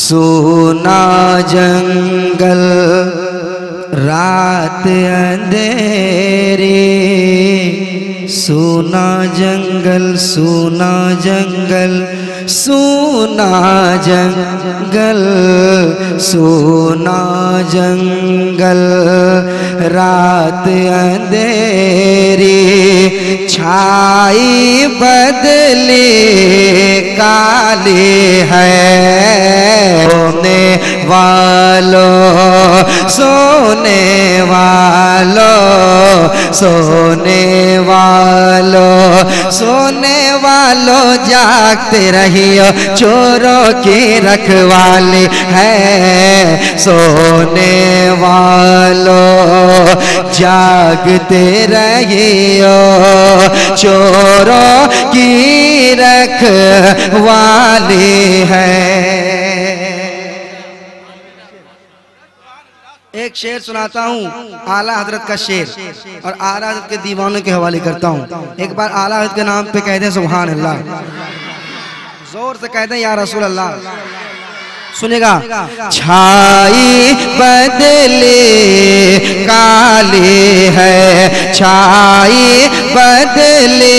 सूना जंगल रात अंधेरी, सूना जंगल सूना जंगल सूना जंगल सूना जंगल रात अंधेरी, छाई बदली काली है। सोने वालों सोने वालों सोने वालों सोने वालों जागते रहियो, चोरों की रखवाली है। सोने वालों जागते रहियो, चोरों की रखवाली है। एक शेर सुनाता हूँ, आला हजरत का शेर, और आला हजरत के दीवानों के हवाले करता हूँ। एक बार आला हजरत के नाम पे कह दें सुभान अल्लाह, जोर से कह दें या रसूल अल्लाह। सुनेगा। छाई बदले काली है, छाई बदले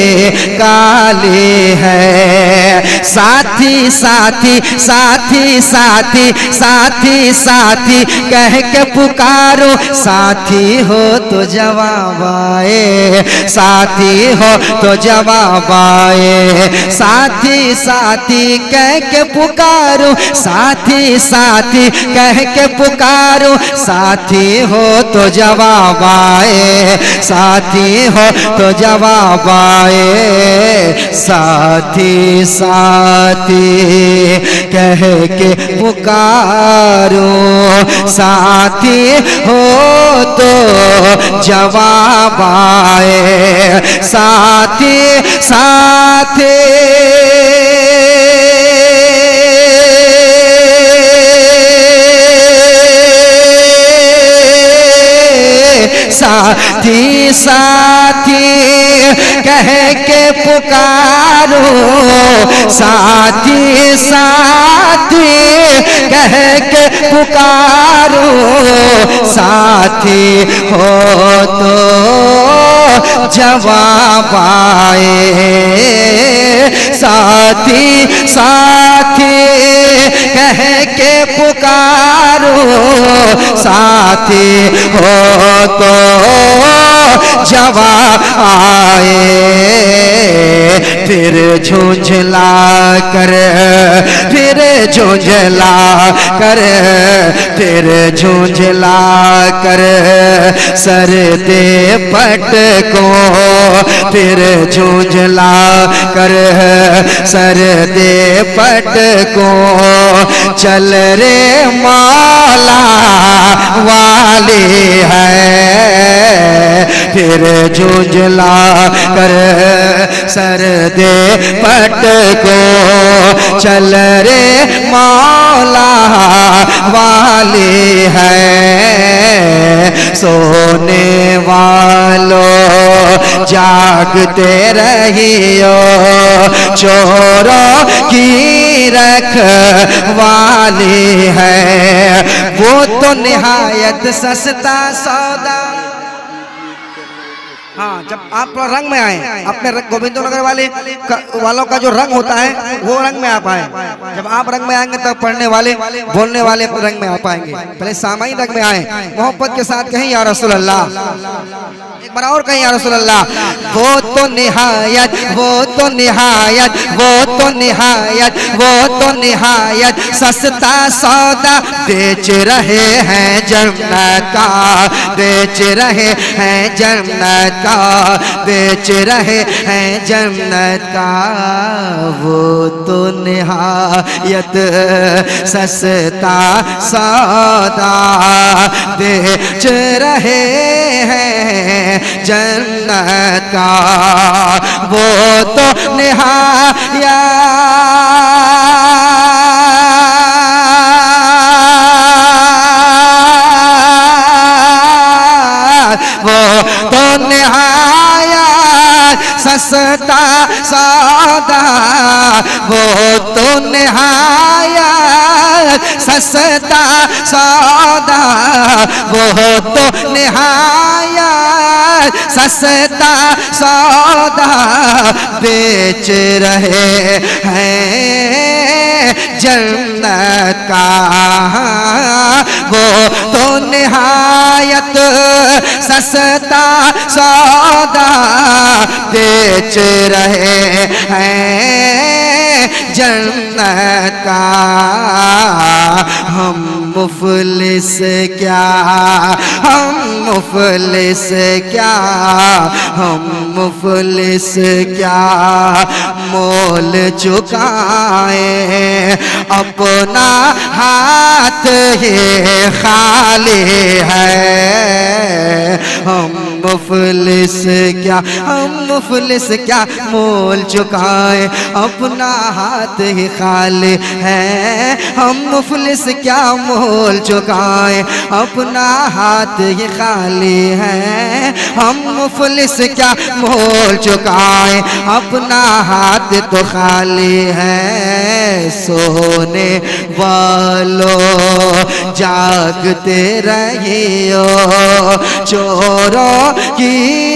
काली है। साथी साथी साथी साथी साथी साथी कह के पुकारो, साथी हो तो जवाब आए, साथी हो तो जवाब आए। साथी साथी कह के पुकारो, साथी साथी कह के पुकारो, साथी हो तो जवाब आए, साथी हो तो जवाब आए। साथी साथी कह के पुकारो, साथी हो तो जवाब आए। साथी साथी साथी साथी कह के पुकारो, साथी साथी कह के पुकारो। साथी हो तो जवाब आए, साथी साथी कह के पुकारो। साथी हो तो जवाब आए। फिर झुंझला कर, फिर झुंझला कर, फिर झुंझला कर सर दे पट को, फिर झुंझला कर सर दे पट को। चल रे मौला वाली है, फिर झुंझला कर सर दे पट को। चल रे मौला वाली है। सोने वालों जागते रहियो, चोरों की रखवाली है। वो तो निहायत सस्ता सौदा। हाँ, जब आप रंग में आए, अपने गोविंदनगर वालों का जो रंग होता है वो रंग में आप आए। जब आप रंग में आएंगे तब पढ़ने वाले बोलने वाले अपने रंग में आ पाएंगे। पहले सामाई रंग में आए, मोहब्बत के साथ कहें या रसूल अल्लाह। एक बार और कहें या रसूल अल्लाह। वो तो निहायत, वो तो निहायत, वो तो निहायत, वो तो निहायत सस्ता सौदा बेच रहे हैं जन्नत का, बेच रहे हैं जन्नत का, बेच रहे हैं जन्नत का। वो तो निहायत सस्ता सौदा बेच रहे हैं जन्नत का। वो तो निहायत वो तो निहायत सस्ता सौदा, वो तो निहायत सस्ता सौदा वो तो निहायत सस्ता सौदा बेच रहे हैं जन्नत का वो तो निहायत सस्ता सौदा बेच रहे हैं जन्नत का। हम मुफलिस क्या हम मुफलिस क्या हम मुफलिस क्या मोल चुकाए अपना हाथ ये खाली है। हम मुफलिस क्या मोल चुकाए अपना हाथ ही खाली है। हम मुफलिस क्या मोल चुकाए अपना हाथ ही खाली है। हम मुफलिस क्या मोल चुकाए अपना हाथ तो खाली है। सोने वालों जागते रहियो चोरों की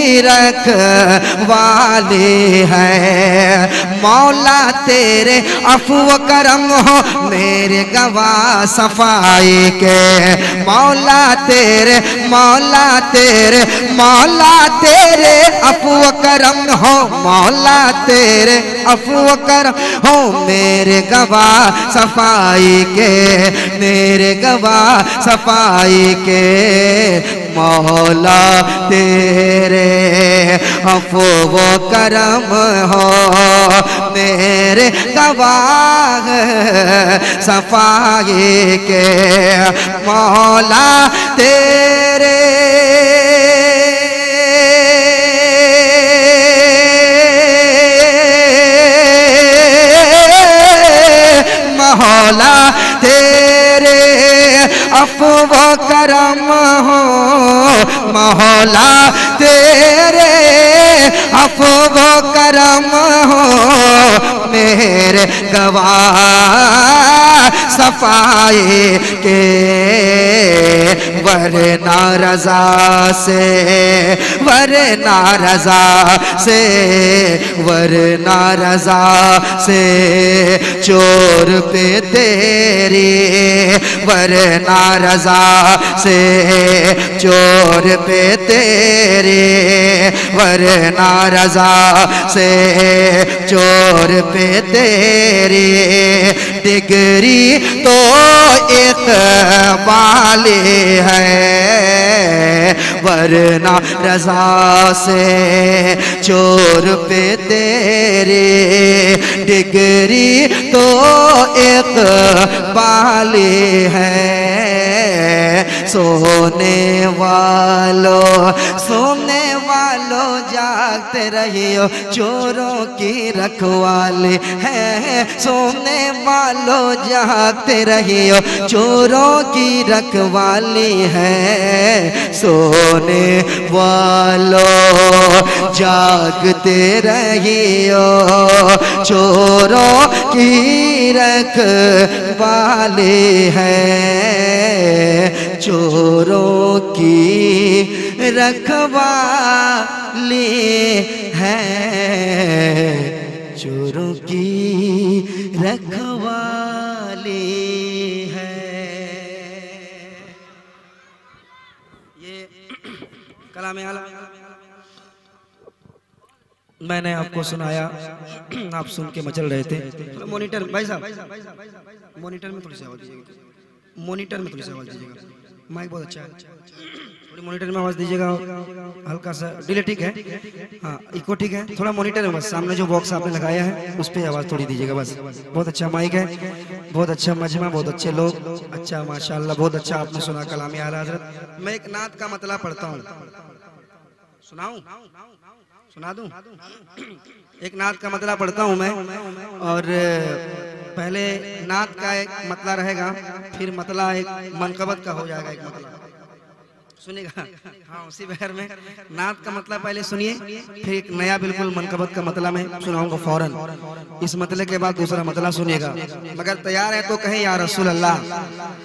रखवाली है। मौला तेरे अफ़्व करम हो मेरे गवाह सफाई के। मौला तेरे अफ़्व करम हो मौला तेरे अफ़्व करम हो मेरे गवाह सफाई के मेरे गवाह सफाई के। मौला तेरे अफ़्व करम हो मेरे गवाह सफाई के। मौला तेरे मौला तेरे अफ़्व करम हो मौला तेरे अफ़्व करम हो मेरे गवाह सफाई के। वरना रज़ा से चोर पे तेरी वरना रज़ा से चोर पे तेरे वरना रज़ा से चोर पे तेरे। डिग्री तो इक़बाली है वरना रज़ा से चोर पे तेरे। डिग्री तो इक़बाली है। सोने वालों जागते रहियो चोरों की रखवाली है। सोने वालों जागते रहियो चोरों की रखवाली है। सोने वालों जागते रहियो चोरों की रखवाली है। चोरों की रखवाली है चोरों की रखवाली है। ये कलाम आला मैंने आपको सुनाया, आप सुन के मचल रहे थे। मॉनिटर भाई साहब मॉनिटर में थोड़ी सी आवाज दीजिएगा, मॉनिटर में थोड़ी सी आवाज दीजिएगा। माइक बहुत अच्छा है, थोड़ी मॉनिटर में आवाज दीजिएगा। हल्का सा डिले ठीक है, हाँ इको ठीक है, थोड़ा मॉनिटर में बस सामने जो बॉक्स आपने लगाया है उस पर आवाज थोड़ी दीजिएगा बस। बहुत अच्छा माइक है, बहुत अच्छा मजमा, बहुत अच्छे लोग, अच्छा माशाल्लाह, बहुत अच्छा आपने सुना कलाम आला हज़रत। मैं एक नात का मतलब पढ़ता हूँ, सुनाऊं? सुना दूं? एक नात का मतलब पढ़ता हूँ मैं, और पहले नात का एक मतलब रहेगा, फिर मतलब एक मनकबत का हो जाएगा एक मतलब। सुनिएगा। हाँ, उसी बहर में नात का मतलब पहले सुनिए, फिर एक नया बिल्कुल मनकबत का मतलब मैं सुनाऊंगा फौरन। इस मतलब के बाद दूसरा मतलब सुनिएगा। मगर तैयार है तो कहें या रसूल अल्लाह।